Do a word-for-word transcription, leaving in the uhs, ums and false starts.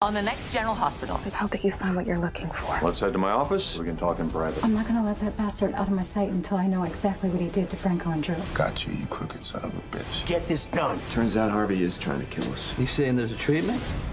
on the next General Hospital. Let's hope that you find what you're looking for. Let's head to my office. We can talk in private. I'm not gonna let that bastard out of my sight until I know exactly what he did to Franco and Drew. Got you, you crooked son of a bitch. Get this done. Turns out Harvey is trying to kill us. You saying there's a treatment?